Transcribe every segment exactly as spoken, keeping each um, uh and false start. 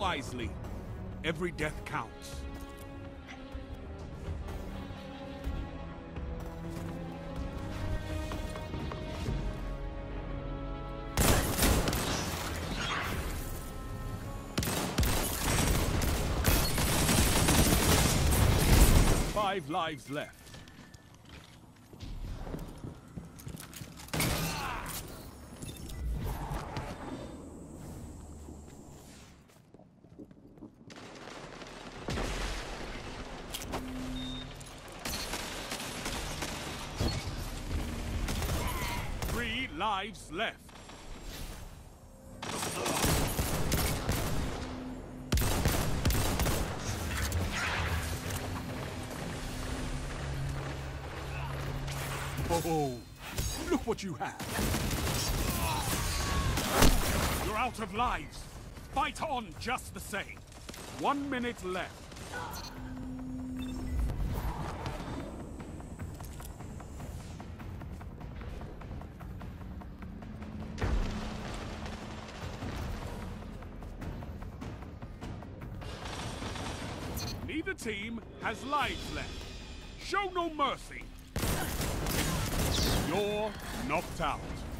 wisely. Every death counts. Five lives left. Three lives left. Oh, look what you have. You're out of lives. Fight on just the same. One minute left. Neither team has lives left. Show no mercy. You're knocked out.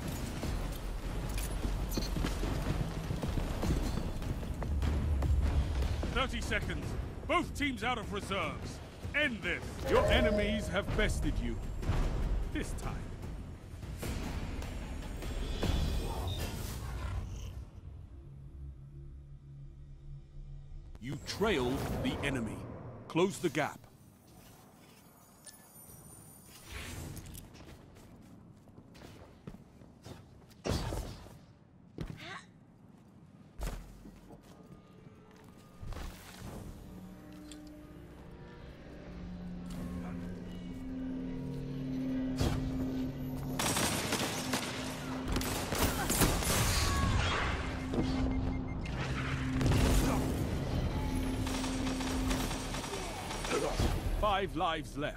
Thirty seconds. Both teams out of reserves. End this. Your enemies have bested you. This time. You trailed the enemy. Close the gap. Five lives left.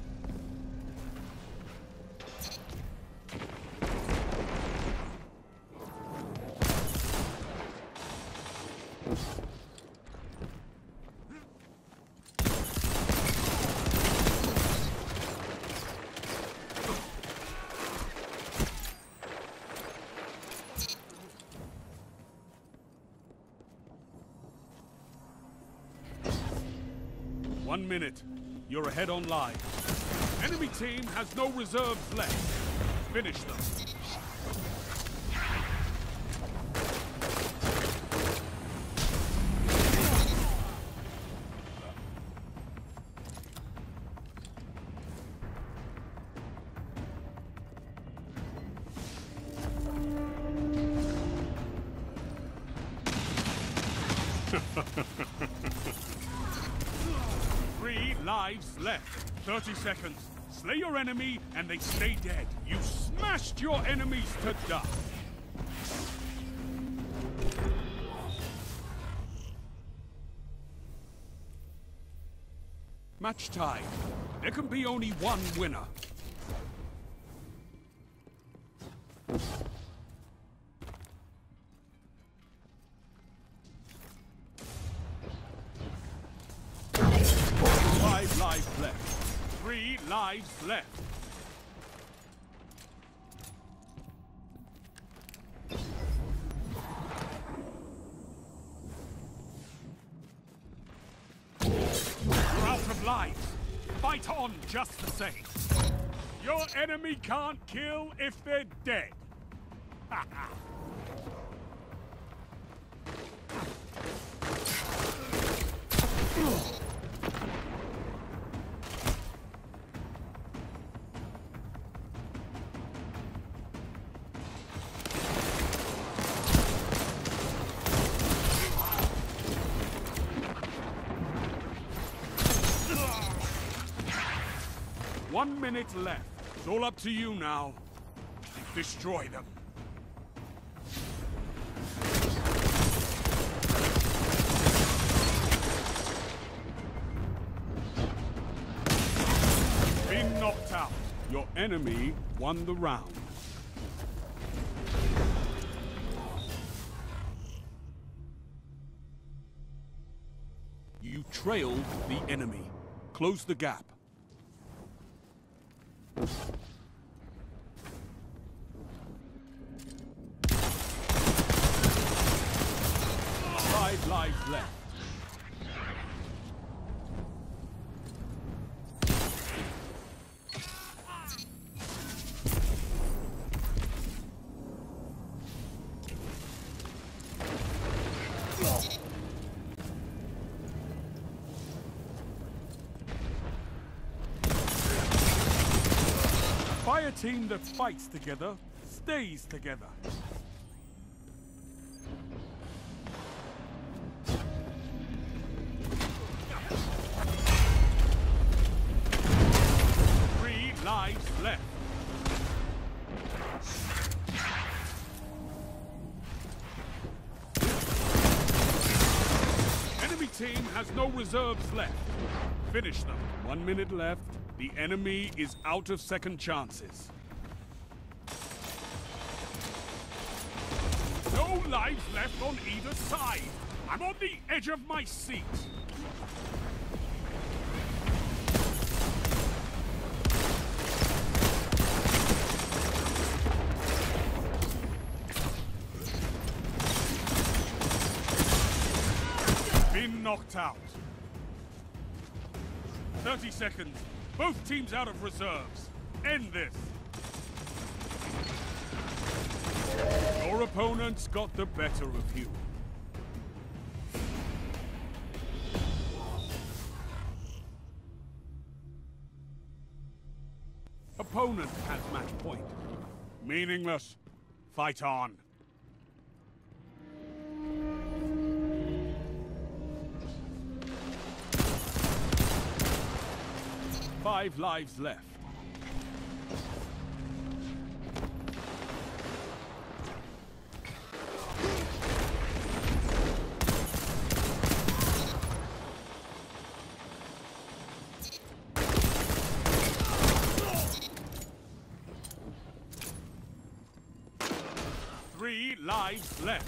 One minute. You're ahead on live. Enemy team has no reserves left. Finish them. Three lives left. Thirty seconds. Slay your enemy and they stay dead. You smashed your enemies to dust. Match tied. There can be only one winner. Five lives left. Three lives left. You're out of lives. Fight on just the same. Your enemy can't kill if they're dead. Ha ha. One minute left. It's all up to you now. Destroy them. Being knocked out. Your enemy won the round. You trailed the enemy. Close the gap. Five lives left. Fire team that fights together stays together. Three lives left. Enemy team has no reserves left. Finish them. One minute left. The enemy is out of second chances. No lives left on either side. I'm on the edge of my seat. Been knocked out. thirty seconds. Both teams out of reserves. End this. Your opponents got the better of you. Opponent has match point. Meaningless. Fight on. Five lives left. Three lives left.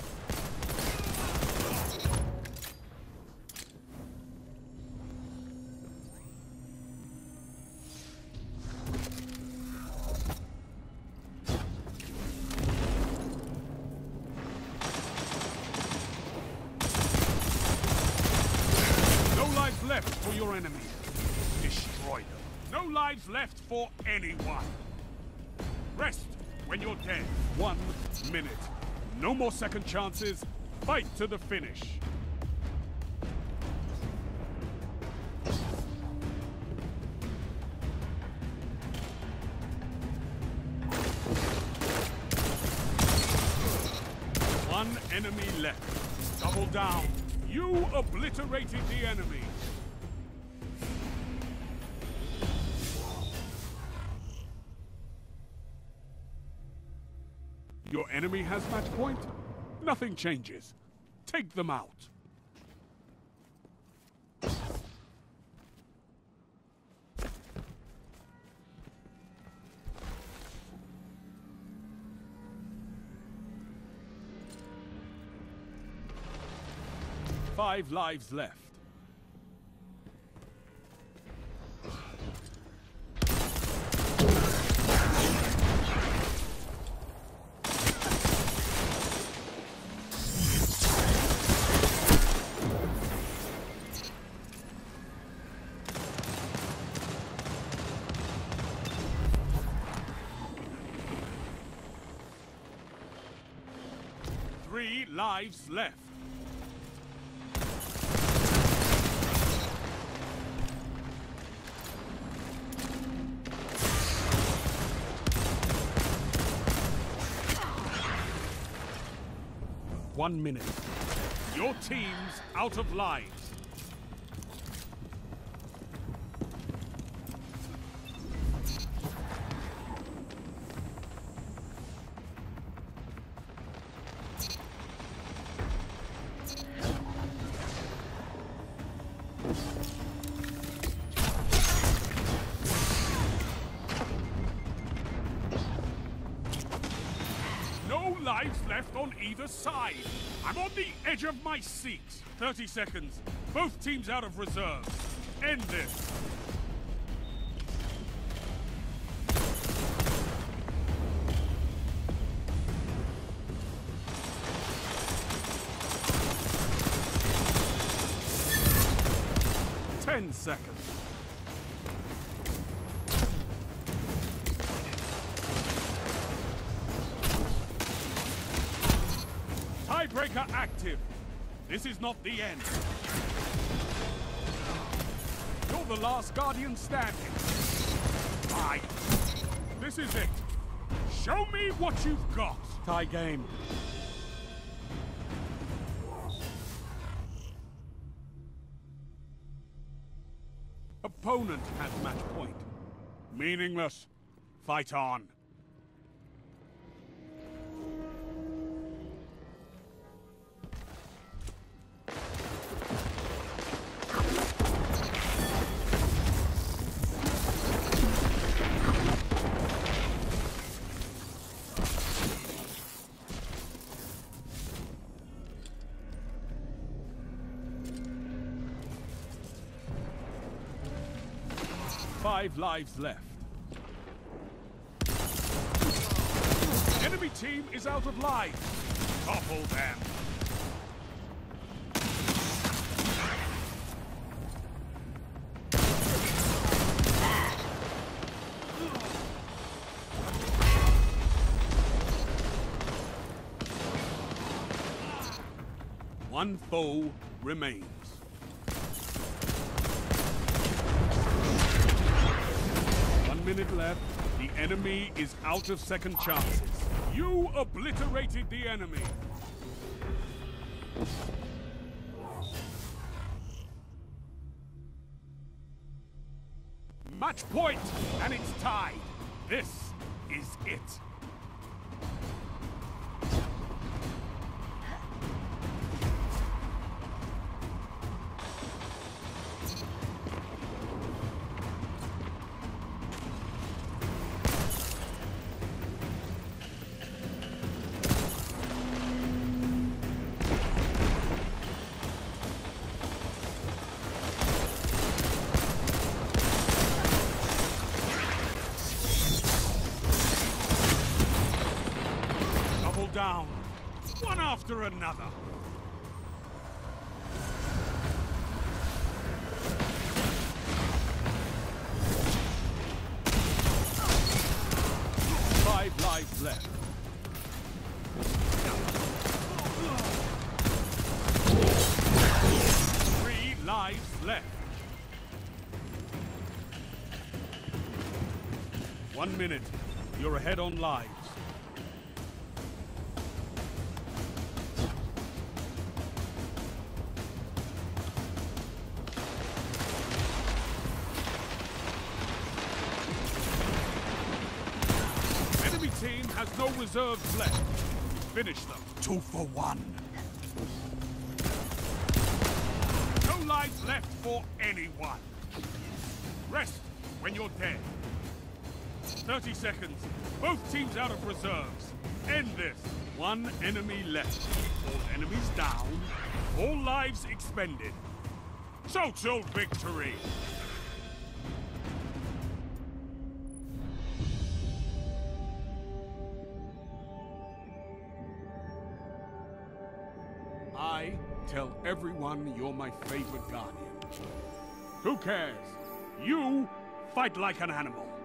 Left for your enemy. Destroy them. No lives left for anyone. Rest when you're dead. One minute. No more second chances. Fight to the finish. One enemy left. Double down. You obliterated the enemy. Your enemy has match point. Nothing changes. Take them out. Five lives left. Three lives left. One minute. Your team's out of lives. No lives left. left on either side. I'm on the edge of my seat. thirty seconds. Both teams out of reserves. End this. Ten seconds. Tiebreaker active. This is not the end. You're the last Guardian standing. Fine. This is it. Show me what you've got. Tie game. Opponent has match point. Meaningless. Fight on. Five lives left. Enemy team is out of lives. Topple them. One foe remains. Minute left. The enemy is out of second chances. You obliterated the enemy. Match point, and it's tied. This is it. Down, one after another. Five lives left. Three lives left. One minute. You're ahead on lives. Team has no reserves left. Finish them. Two for one. No lives left for anyone. Rest when you're dead. thirty seconds. Both teams out of reserves. End this. One enemy left. All enemies down. All lives expended. Total victory. I tell everyone you're my favorite Guardian. Who cares? You fight like an animal.